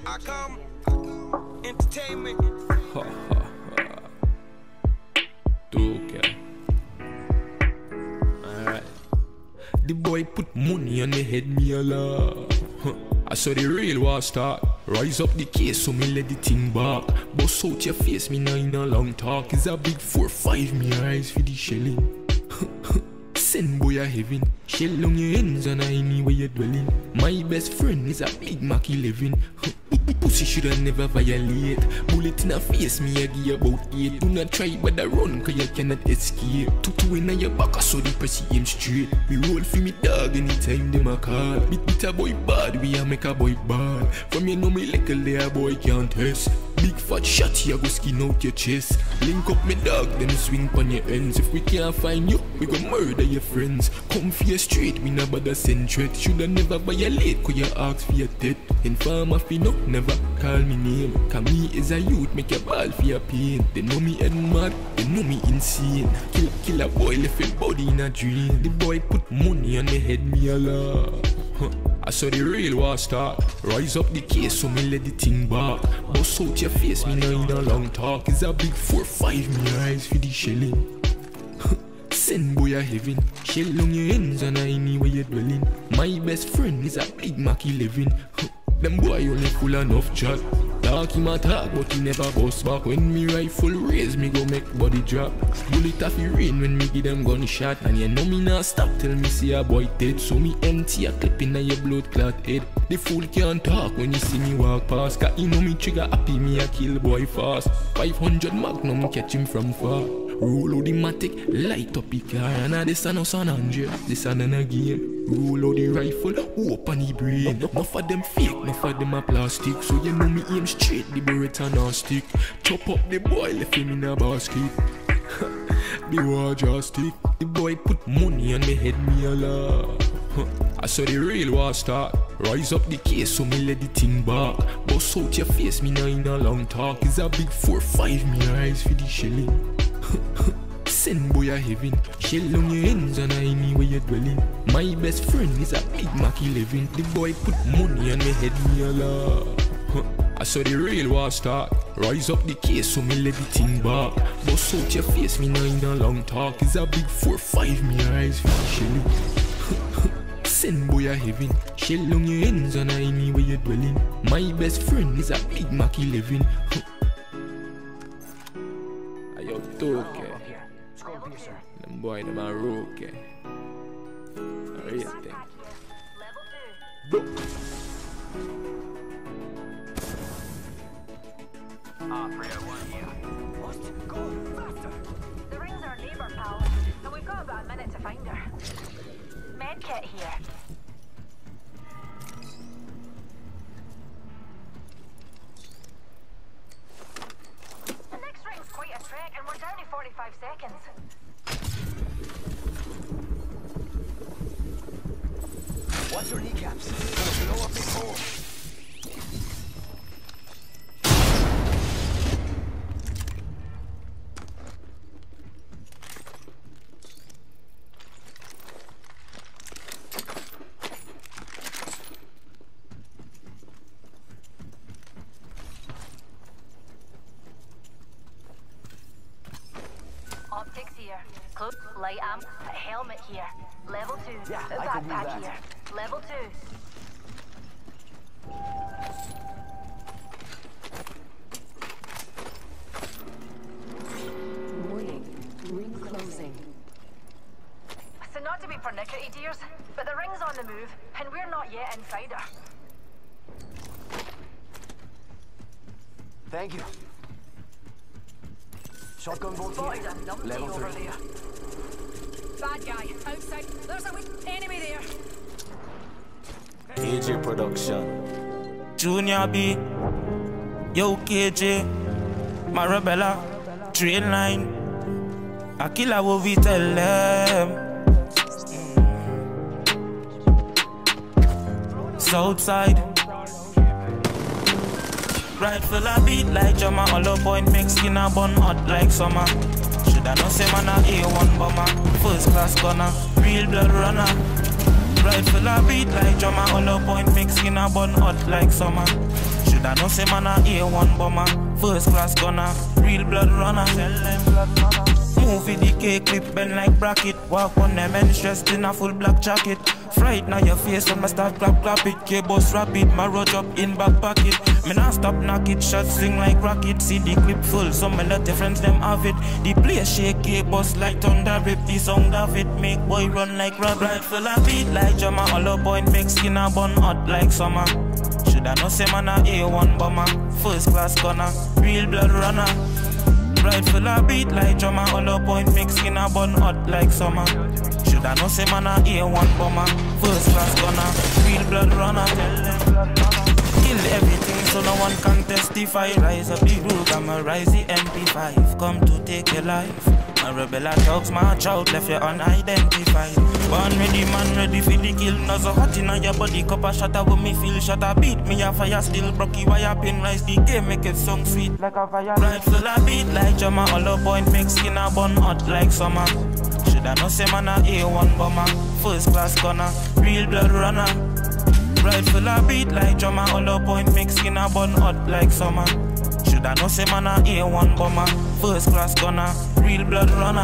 I come entertainment. Ha ha ha. Okay. Alright. The boy put money on the head, me a laugh. I saw the real war start. Rise up the case, so me let the thing back. Bust out your face, me now in a long talk. It's a big 4-5, me eyes for the shelling. Send boy a heaven. Shell on your ends and anywhere you're dwelling. My best friend is a Big Mac 11. Pussy shoulda never violate. Bullet in a face, me a give about 8. Do not try but I run, cause you cannot escape. Two in your back, so the press him straight. We roll for me dog anytime them a call. Beat a boy bad, we a make a boy bad. From you know me like a layer boy can't test. Big fat shot, you go skin out your chest. Link up me dog, then swing on your ends. If we can't find you, we go murder your friends. Come for your street, we never bother send threat. Shoulda never violate, cause you ask for your death. Inform of you, no, never call me name. Cause me is a youth, make your ball for your pain. They know me head mad, they know me insane. Kill a boy, left his body in a dream. The boy put money on the head, me a laugh. I saw the real war start. Rise up the case, so me let the thing back. Bust out your face, me now in a long talk. It's a big 4-5, me eyes for the shelling. Send boy a heaven. Shell on your ends and anywhere you're dwelling. My best friend is a Big Mac 11. Them boy only full enough chat. Talk him a talk, but he never bust back. When me rifle raise, me go make body drop. Bullet off the rain when me give them gunshot. And you know me not stop till me see a boy dead. So me empty a clip in your blood clot head. The fool can't talk when you see me walk past. Cause you know me trigger happy, me a kill boy fast. 500 magnum catch him from far. Roll out the matic, light up the car. And now this a no San Andre, this a no game. Roll out the rifle, open the brain. Enough of them fake, enough of them a plastic. So you know me aim straight, the Beretta no stick. Chop up the boy, left him in a basket. The war just stick. The boy put money on the head, me a laugh. I saw the real war start. Rise up the case, so me let the thing back. Bust out your face, me now in a long talk. It's a big 4-5, me eyes for the shelling. Send boy a heaven. Shell on your ends and anywhere you're dwelling. My best friend is a Big Mac 11. The boy put money on the head, me a laugh. I saw the real war start. Rise up the case, so me let the thing back. Bust out your face, me now in a long talk. It's a big 4-5, me eyes for the shelling. Send boy a heaven. Shell on your ends and anywhere you're dwelling. My best friend is a Big Mac 11. Ayo toke. Them boy them a rookie. Real thing. Bro. Go faster. The ring's our neighbour, pal, and we've got about a minute to find her. Medkit here. The next ring's quite a trek, and we're down to 45 seconds. Watch your kneecaps. Gonna blow up this hole. Optics here. Close light amp. Helmet here. Level 2. Yeah, A I can do backpack that. here. Level 2. Warning. Ring closing. So not to be pernickety, dears, but the ring's on the move, and we're not yet inside her. Thank you. Shotgun bolt Spotted here. a numpty Level over 3. there. Bad guy, outside. There's a weak enemy there. KJ Production. Junior B. Yo KJ. Marabella. Train line. I kill her what we tell them. Southside. Rifle a beat like drummer. Hollow point make skin a bun hot like summer. Shoulda know say man a A1 bomber. First class gunner, real blood runner. Rifle a beat like drummer. Hollow point make skin a bun hot like summer. Shoulda know say man a A1 bomber, first class gunner, real blood runner. Tell them blood runner. Movie decay clip bend like bracket. Walk on them and dressed in a full black jacket. Fright now your face when I start clap it. K-boss rapid, my road up in back pocket. Me not stop knock it, shots swing like rocket. See the clip full, some of the friends them have it. The place shake, K-boss like thunder rip. The sound of it make boy run like rabbit. Right full of beat like drummer. Hollow point make skin a bun hot like summer. Shoulda know say man a A1 bomber, first class gunner, real blood runner. Right full of beat like drummer. Hollow point make skin a bun hot like summer. Shoulda know say man a A1 bomber, first class gunner, real blood runner. Kill everything so no one can testify. Rise up the roof, I'ma rise the MP5. Come to take your life. My rebel dogs march out, left you unidentified. Born ready, man ready for the kill. No so hot in your body, cup a shatter when me feel shatter. Beat me a fire still, broke wire pin rise the game, make it song sweet like a fire. Right full of beat like drummer. Hollow point make skin a bun hot like summer. Shoulda know say man a A1 bomber, first class gunner, real blood runner. Right full of beat like drummer. Hollow point make skin a bun hot like summer. Shoulda know say man a A1 bomber, first class gunner, real blood runner.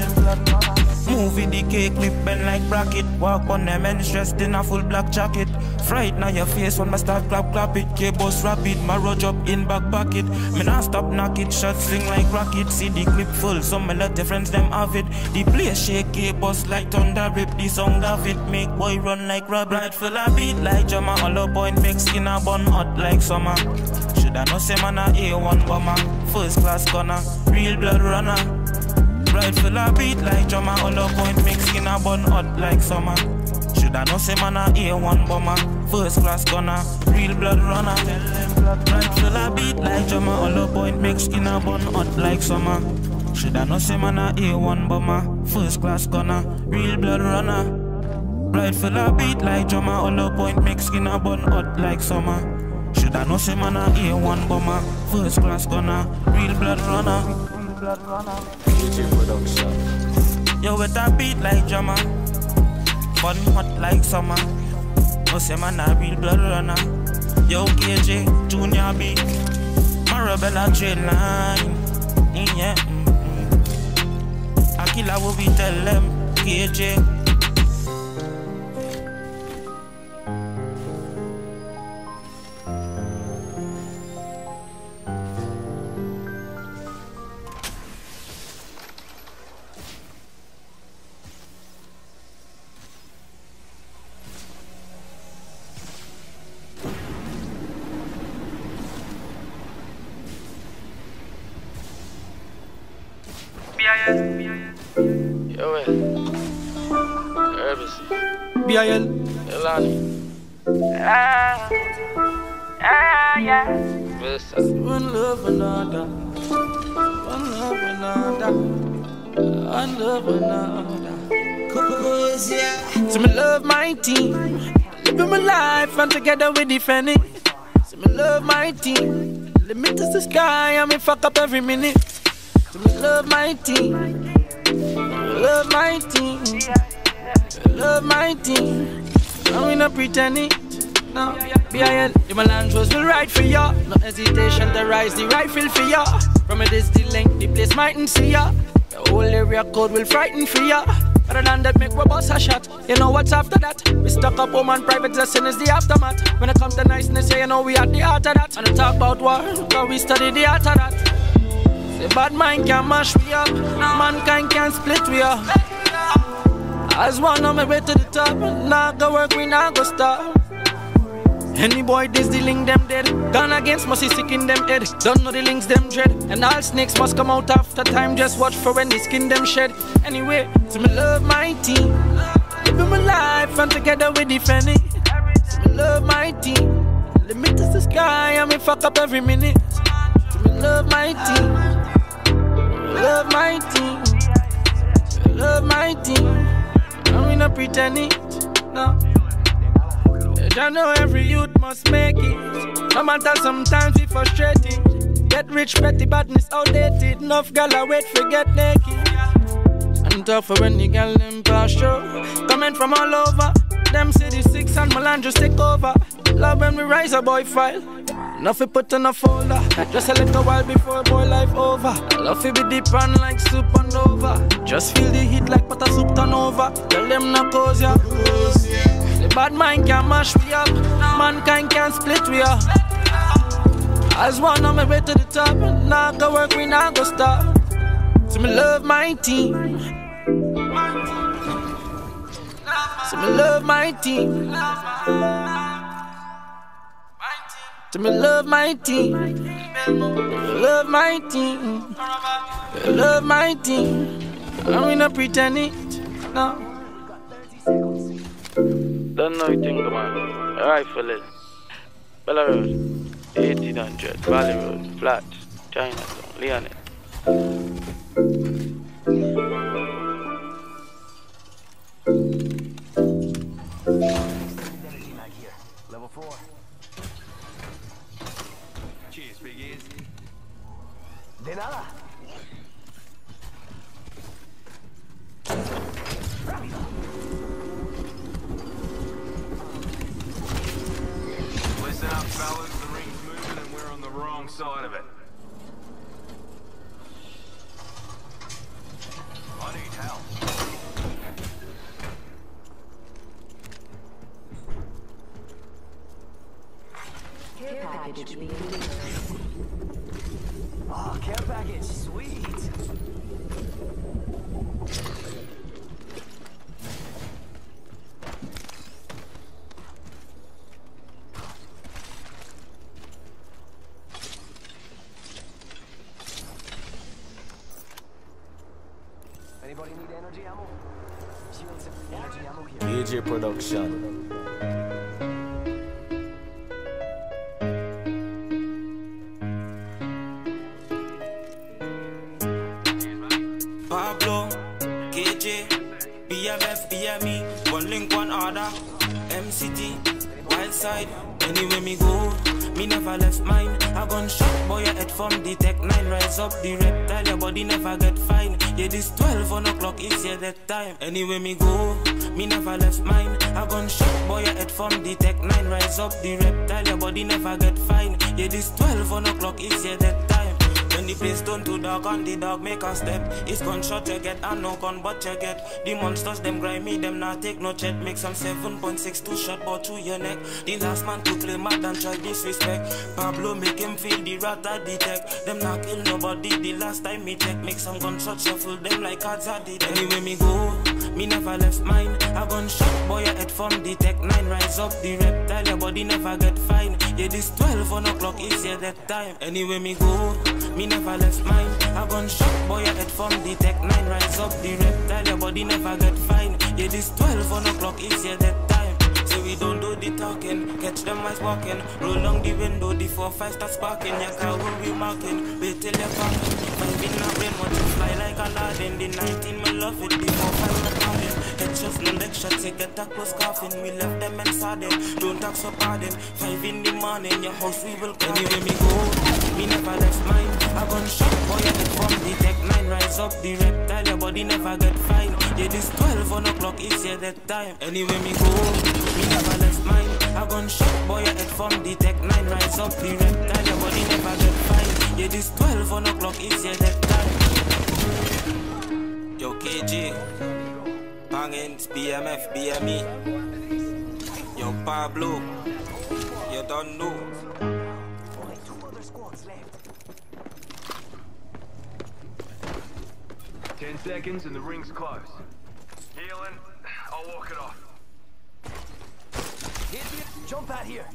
Movie decay clip bend like bracket. Walk on them and dressed in a full black jacket. Fright now your face when I start clap it. K-boss rapid, my road up in back pocket. Me not stop knock it, shots swing like rocket. See the clip full, some of the friends them have it. The place shake, K-boss like thunder rip. The sound of it make boy run like rabbit. Right full of beat like drummer. Hollow point make skin a bun hot like summer. Shoulda know say man a A1 bomber, first class gunner, real blood runner. Right full of beat like drummer. Hollow point make skin a bun hot like summer. Shoulda know say man a A1 bomber, first class gunner, real blood runner. Right full of beat like drummer. Hollow point make skin a bun hot like summer. Shoulda know say man a A1 bomber, first class gunner, real blood runner. Right full of beat like drummer. Hollow point make skin a bun hot like summer. Shoulda know say man a A1 bomber, first class gunner, real blood runner. KJ production. Yo with a beat like drummer, fun hot like summer. No say man a real blood runner. Yo KJ, Junior B, Marabella train line. Yeah, I kill her what we tell them, KJ. Yo, Herbis. BIL. Elani. Yeah. Vista. One love another. One love another. One love another. Cause yeah. So me love my team. Living my life and together we defend it. So me love my team. Limit is the sky and me fuck up every minute. So me love my team. Love my team. Love my team. And we not pretend it. No, BIL, the Melandros will ride for ya. No hesitation to rise the rifle for ya. From a distant length, the place mightn't see ya. The whole area code will frighten for ya. Other than that, make we bust a shot. You know what's after that? We stuck up home and private lesson is the aftermath. When it comes to niceness, yeah, you know we at the heart of that. And I talk about war, cause we study the art of that. Say bad mind can mash me up, mankind can split me up. As one on my way to the top, now go work, we now go stop. Any boy this the link them dead. Gone against must be sick in them head. Don't know the links them dread. And all snakes must come out after time. Just watch for when the skin them shed. Anyway, so me love my team. Living my life and together we defend it. So me love my team. Limit is the sky and me fuck up every minute. So me love my team. Love my team. Love my team. And we not pretend it. No. I know every youth must make it. No matter sometimes we frustrating. Get rich, petty badness outdated. Enough gal I wait for get naked. And talk for when the gal them pass show. Coming from all over. Them city 6 and Melandros take over. Love when we rise a boy file. Nothing put in a folder. Just a little while before boy life over. Love to be deep and like supernova. Just feel the heat like butter soup turn over. Tell them no cause ya. The bad mind can mash me up. Mankind can split we up. As one on my way to the top. Now go work, we now go stop. So me love my team. So me love my team. So me love my team. Love my team. Love my team. I'm not pretend it. No. Don't know you think, man. Rifle it. Bella Road, 1800, Valley Road, Flat, Chinatown, Leonard. Energy mag here. Level 4. Cheers, big ears. De nada. Listen up, fellas. The ring's moving and we're on the wrong side of it. I need help. Care package being delivered. Oh, care package. Sweet. Anybody need energy ammo? Shields and energy ammo here. AJ Production. Pablo, KJ, BMF, BME, one link, one order, MCT, Wildside, anywhere me go, me never left mine. I gun shot boy your head from the Tech 9, rise up the reptile, your body never get fine. Yeah, this 12 on o'clock is yeah that time. Anywhere me go, me never left mine. I gun shot boy your head from the Tech 9, rise up the reptile, your body never get fine. Yeah, this 12 on o'clock is yeah that time. When the place turn to dark and the dog make a step, it's gunshot you get and no gun but you get. The monsters them grimy, them not take no check. Make some 7.62 shot ball through your neck. The last man to claim mad and try disrespect. Pablo make him feel the rat I detect. Them not kill nobody the last time me check. Make some gunshots shuffle them like cards I did. Anyway me go, me never left mine. A gunshot boy your head from the Tech 9, rise up the reptile, your body never get fine. Yeah, this 12 on o'clock is yeah that time. Anyway me go, me never left mine. A gunshot boy your head from the Tech 9, rise up the reptile, your body never get fine. Yeah, this 12 on o'clock is yeah that time. So we don't do the talking, catch them eyes walking. Roll down the window, the 4-5 start sparking. Your car will be marking, wait till you're parking. 5 in a brain, watch it fly like Aladdin. The 19 me love it, the 4-5 not calling. Headshots, no leg shots, you get a close coffin. We left them inside them, don't talk so pardon. 5 in the morning, your house we will come. Anyway me go, me never left mine. A gunshot boy your head from the Tech 9, rise up the reptile, your body never get fine. Yeah, this 12 on o'clock is yeah that time. Anyway me go, me never left mine. A gunshot boy your head from the Tech 9, rise up the reptile, your body never get fine. Yeah, this 12 on o'clock is yeah that time. Yo KJ, Bangins, BMF, BME. Yo Pablo, you don't know. Only 2 other squads left. 10 seconds and the ring's close. Healing, I'll walk it off. Hit me. Jump out here.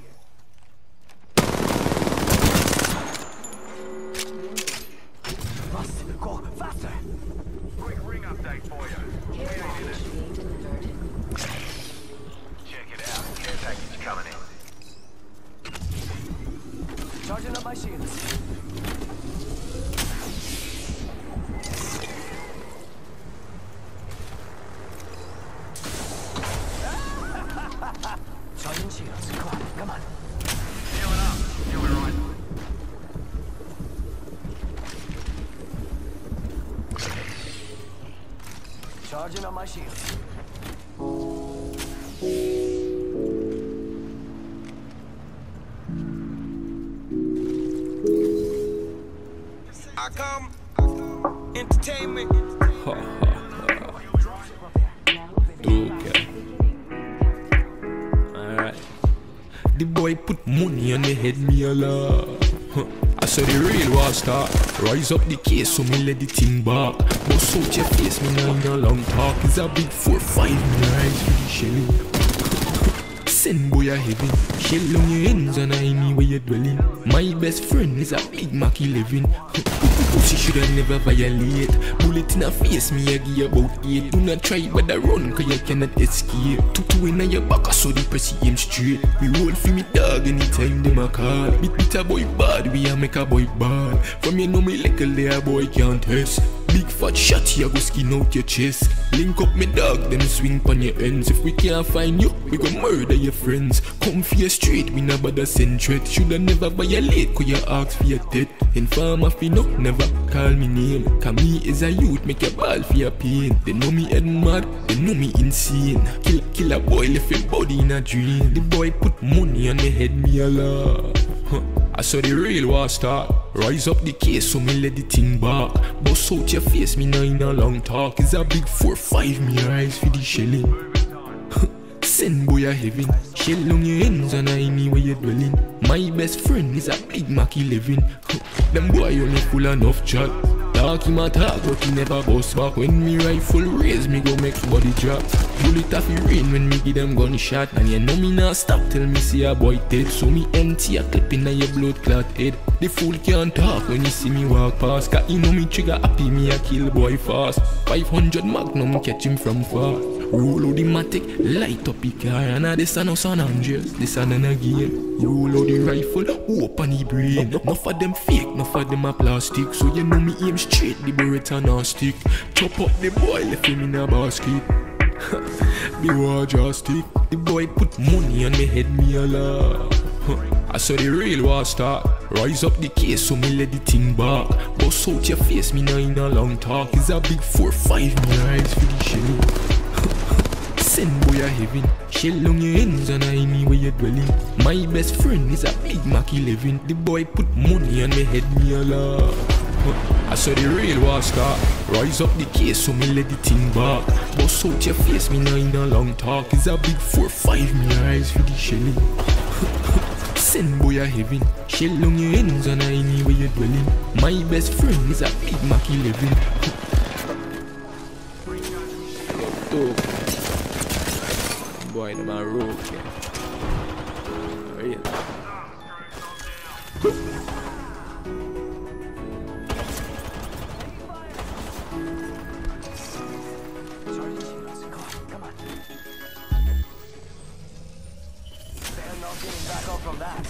Must go faster. Quick ring update for you. Care package being delivered. Check it out. Care package coming in. Charging up my shields. Charging shields. Come on, come on. Healing up. You'll be right. Charging on my shields. I come, entertainment. Ha ha ha. Okay. Alright. The boy put money on the head, me a laugh. I saw the real war start. Rise up the case, so me let the thing back. Bust out your face, me now in a long talk. It's a big 4-5 me rise for the shelling. Send boy a heaven. Shell on your ends and I me where you dwelling. My best friend is a Big Mac 11. Pussy shoulda never violate. Bullet in her face, me a give you about 8. Do not try but I run, cause you cannot escape. Two in your back, I saw the press aim straight. We roll for me dog anytime them a call. Beat a boy bad, we a make a boy bad. From you know me like a layer boy can't test. Big fat shot, you go skin out your chest. Link up me dog, then swing pon your ends. If we can't find you, we go murder your friends. Come for your straight, we no bother send threat. Shoulda never violate, cause you ask for your death. Informer fi no, never call me name. Cause me is a youth, make your ball for your pain. They know me head mad, they know me insane. Kill a boy, left his body in a dream. The boy put money on the head, me a laugh. I saw the real war start. Rise up the case, so me let the thing back. Bust out your face, me now in a long talk. It's a big 4-5 me rise for the shelling. Send boy a heaven. Shell on your ends and I me where you dwelling. My best friend is a Big Mac 11. Them boy only full enough chat. Talk him a talk, but he never bust back. When me rifle raise, me go make body drop. Bullet off the rain when me give them gunshot. And you know me not stop till me see a boy dead. So me empty a clip in your blood clot head. The fool can't talk when you see me walk past. Cause you know me trigger happy, me a kill boy fast. 500 magnum catch him from far. Roll out the matic, light up the car. And now this a no San Andreas, this a none again. Roll out the rifle, open the brain. Enough of them fake, enough of them a plastic. So you know me aim straight, the Beretta non stick. Chop up the boy, left him in a basket. The war just stick. The boy put money on me head, me a laugh. I saw the real war start. Rise up the case, so me let the thing back. Bust out your face, me now in a long talk. It's a big 4-5 me rise for the shelling. Send boy a heaven. Shell on your ends and I me where you dwelling. My best friend is a Big Mac 11. The boy put money on me head, me a laugh. I saw the real war start. Rise up the case, so me let the thing back. Bust out your face, me now in a long talk. It's a big 4-5 me rise for the shelling. Send boy a heaven. Shell on your ends and I me where you dwelling. My best friend is a Big Mac 11. Boy, them a rope, yeah. Real. Come on. They're not getting back up from that.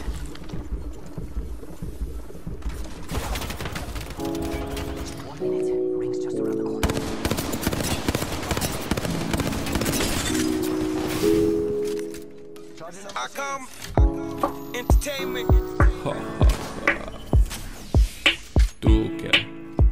1 minute. Ring's just around the corner. I come, entertainment. Ha ha ha. Okay.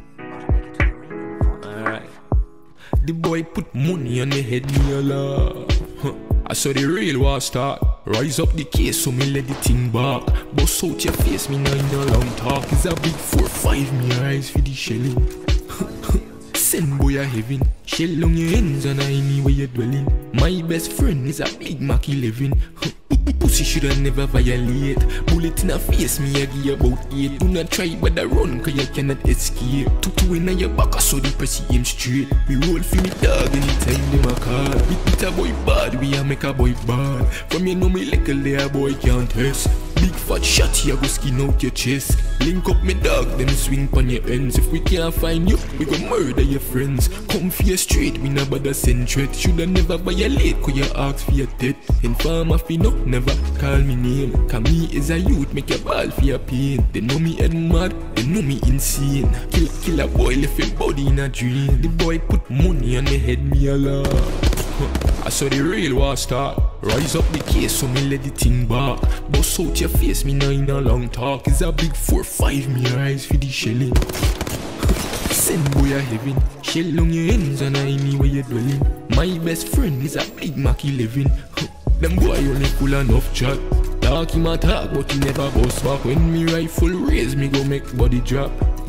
Alright. The boy put money on the head, me a laugh. I saw the real war start. Rise up the case, so me let the thing back. Bust out your face, me now in a long talk. It's a big 4-5 me rise for the shelling. Send boy a heaven. Shell on your ends and I me where you dwelling. My best friend is a Big Mac 11. Pussy shoulda never violate. Bullet in her face, me a give you about 8. Do not try but I run, cause you cannot escape. Two in your back, I saw the press aim straight. We roll for me dog anytime them a call. Beat a boy bad, we a make a boy bad. From you know me like a layer boy can't test. Big fat shot, you go skin out your chest. Link up me dog, then swing pon your ends. If we can't find you, we go murder your friends. Come for your straight, we no bother send threat. Shoulda never violate, cause you ask for your death. Informer fi no, never call me name. Cause me is a youth, make your ball for your pain. They know me head mad, they know me insane. Kill a boy, left his body in a dream. The boy put money on the head, me a laugh. I saw the real war start. Rise up the case, so me let the thing back. Bust out your face, me now in a long talk. It's a big 4-5 me rise for the shelling. Send boy a heaven. Shell on your ends and I me where you dwelling. My best friend is a Big Mac 11. Them boy only full enough chat. Talk him a talk, but he never bust back. When me rifle raise, me go make body drop.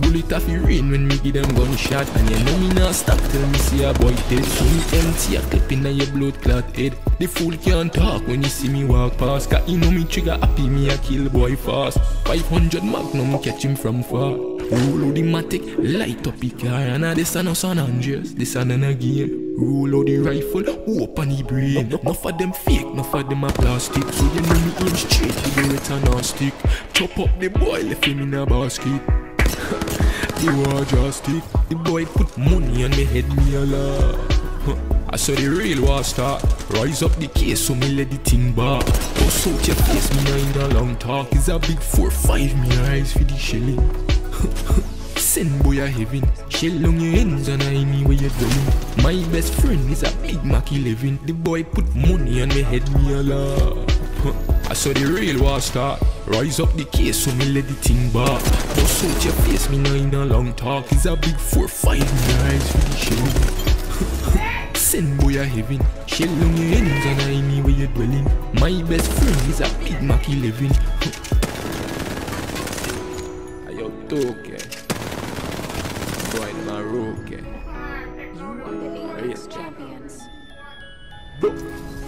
Bullet off the rain when me give them gunshot. And you know me not stop till me see a boy dead. So me empty a clip in your blood clot head. The fool can't talk when you see me walk past. Cause you know me trigger happy me a kill boy fast. 500 magnum catch him from far. Roll out the matic, light up the car. And now this are no San Andreas, this are none again. Roll out the rifle, open the brain. Enough of them fake, enough of them a plastic. So you know me aim straight with the return on stick. Chop up the boy, left him in a basket. The war just stick. The boy put money on me head, me a laugh. I saw the real war start. Rise up the case, so me let the thing back. Bust out your face, me now in a long talk. It's a big 4-5, me eyes for the shelling. Send boy a heaven. Shell on your ends and I me where you going. My best friend is a Big Mac 11. The boy put money on me head, me a laugh. I saw the real war start. Rise up the case, so me let the thing back. Bust out your face, me now in a long talk. It's a big 4-5, me eyes for the shelling. Send boy a heaven. Shell on your ends and I me where you dwelling. My best friend is a Big Mac 11. Ayo toke. Boy Maroke. You are the Apex champions. Bro.